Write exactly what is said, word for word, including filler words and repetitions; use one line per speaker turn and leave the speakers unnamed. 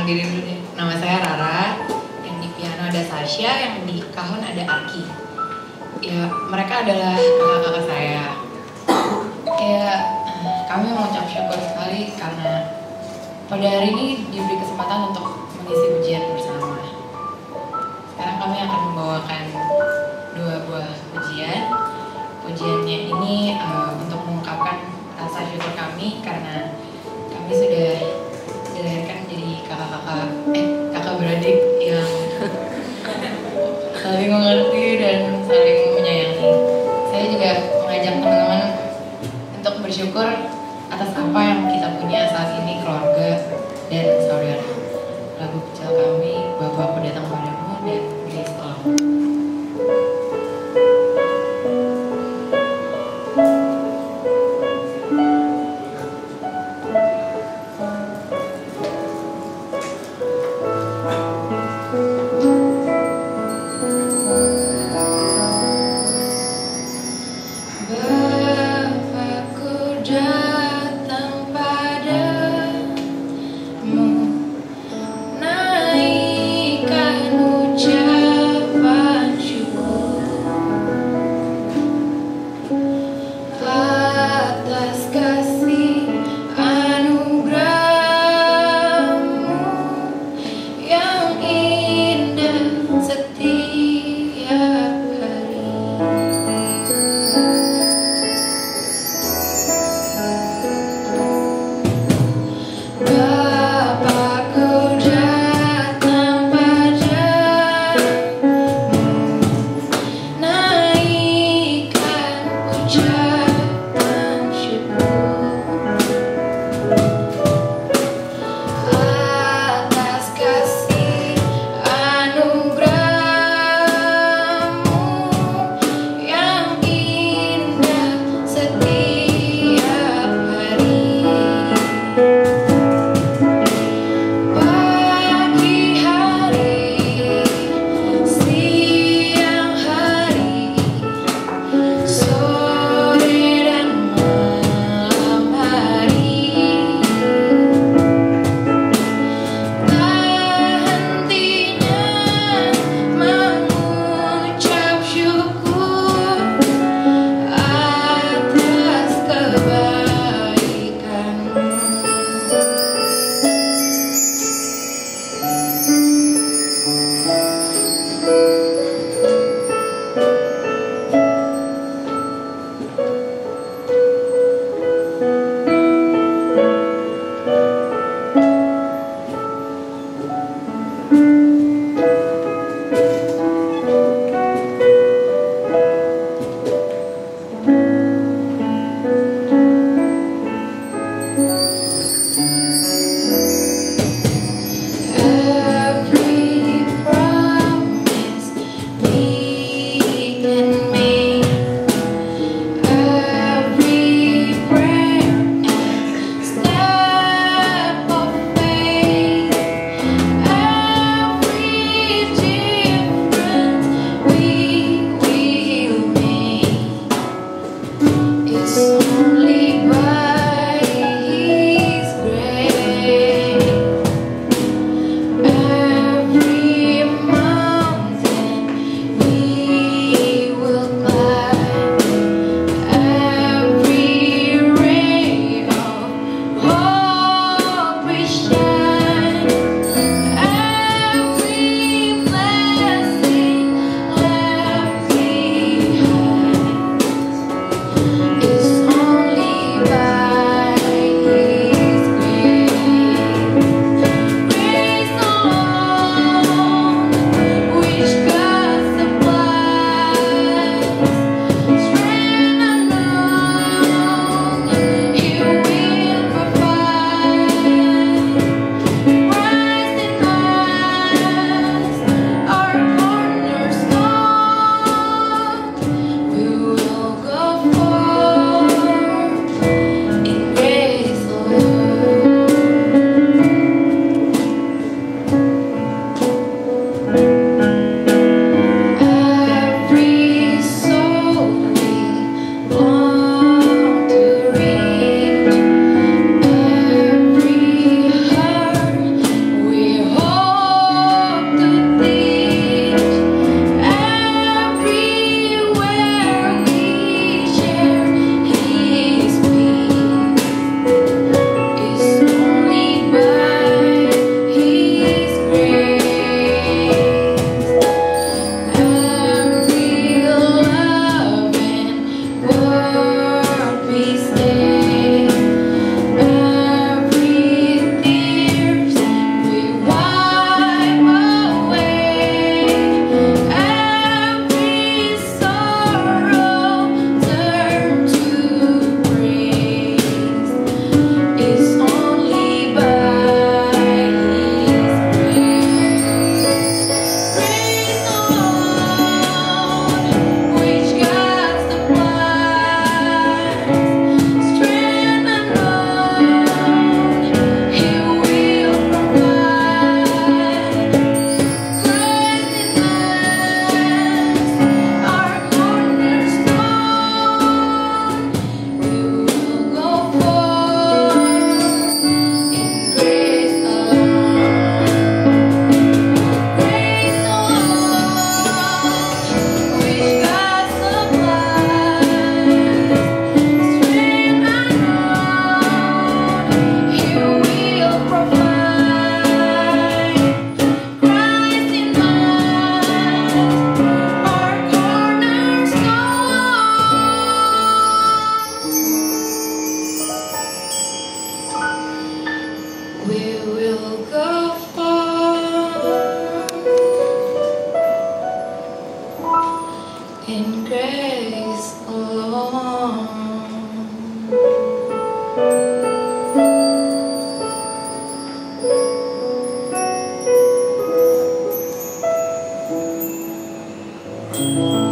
diri dulu deh. Nama saya Rara, yang di piano ada Sasha, yang di kahon ada Aki. Ya, mereka adalah kakak-kakak saya. Ya, kami mengucap syukur sekali karena pada hari ini diberi kesempatan untuk mengisi ujian bersama. Sekarang kami akan membawakan dua buah pujian. Pujiannya ini uh, untuk mengungkapkan rasa syukur kami karena kami sudah dilahirkan menjadi kakak-kakak, eh kakak beradik yang saling mengerti dan saling menyayangi. Saya juga mengajak teman-teman untuk bersyukur atas apa yang kita punya saat ini, keluarga dan saudara. Lagu kecil kami, Bapak Aku Datang Padamu, dan Grace Tolong. we will go far in grace alone. Thank you.